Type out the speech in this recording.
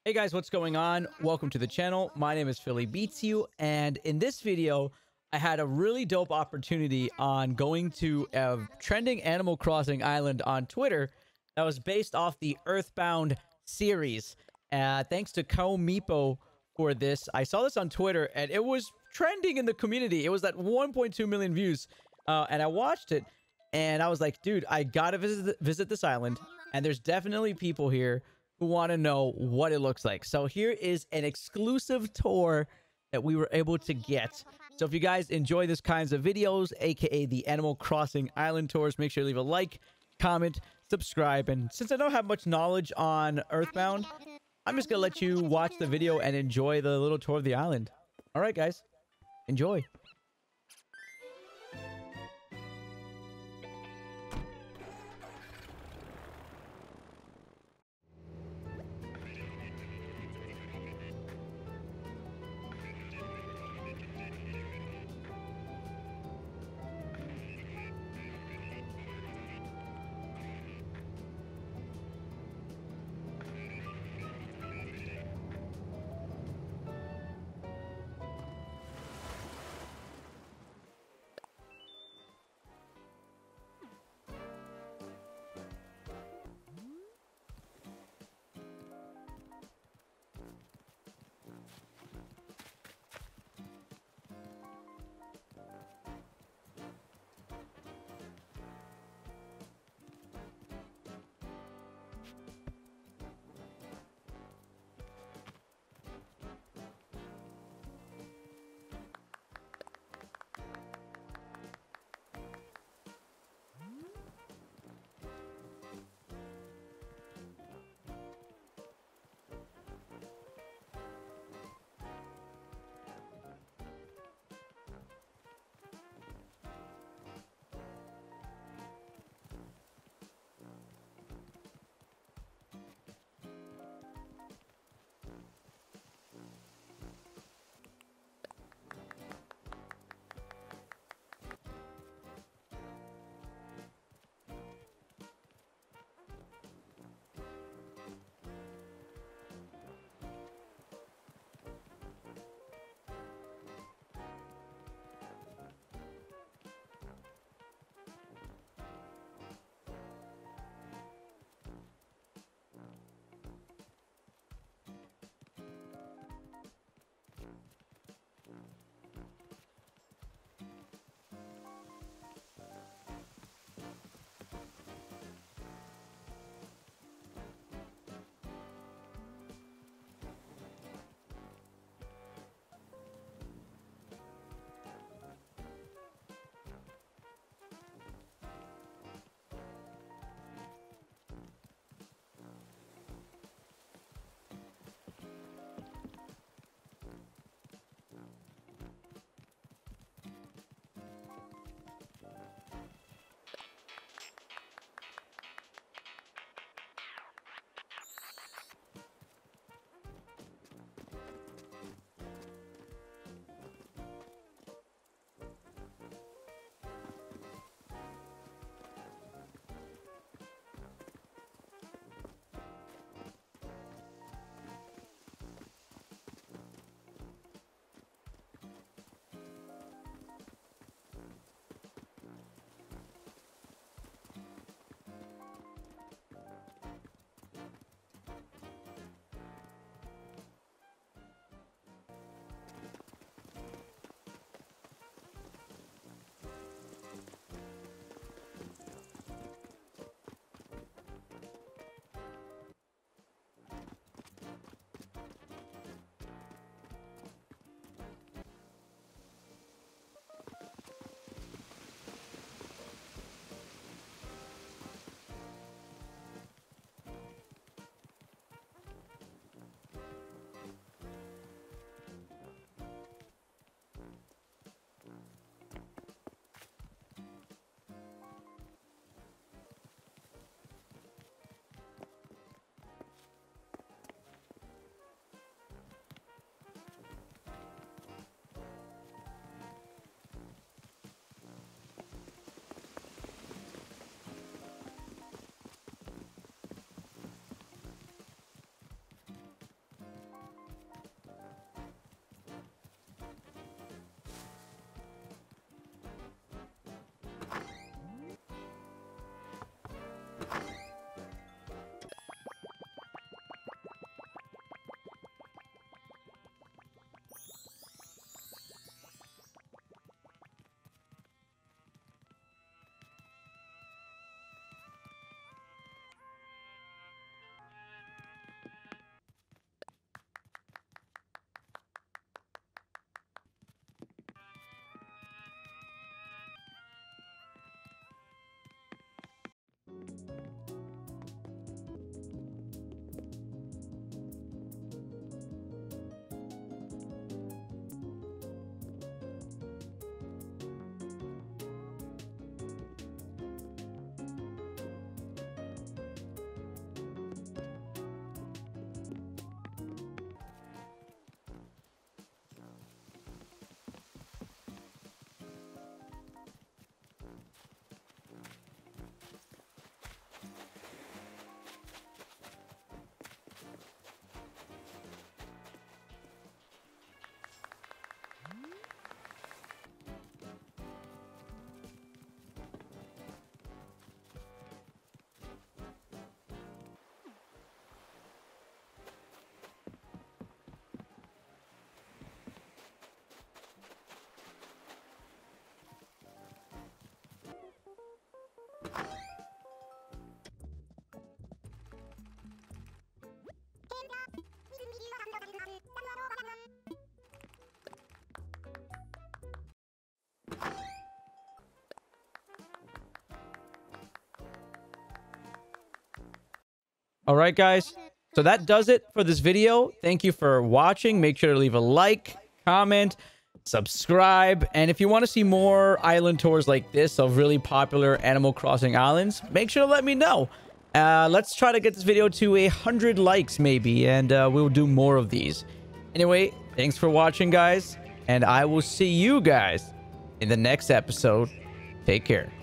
Hey guys, what's going on? Welcome to the channel. My name is Philly Beats You, and in this video, I had a really dope opportunity on going to a trending Animal Crossing island on Twitter that was based off the Earthbound series. Thanks to Meepo for this. I saw this on Twitter, and it was trending in the community. It was at 1.2 million views, and I watched it, and I was like, dude, I gotta visit this island, and there's definitely people here who want to know what it looks like. So here is an exclusive tour that we were able to get. So if you guys enjoy this kinds of videos, aka the Animal Crossing Island tours, make sure to leave a like, comment, subscribe. And since I don't have much knowledge on Earthbound, I'm just gonna let you watch the video and enjoy the little tour of the island. All right, guys, enjoy. All right, guys. So that does it for this video. Thank you for watching. Make sure to leave a like, comment, subscribe. And if you want to see more island tours like this of really popular Animal Crossing islands, make sure to let me know. Let's try to get this video to 100 likes maybe, and we'll do more of these. Anyway, thanks for watching, guys, and I will see you guys in the next episode. Take care.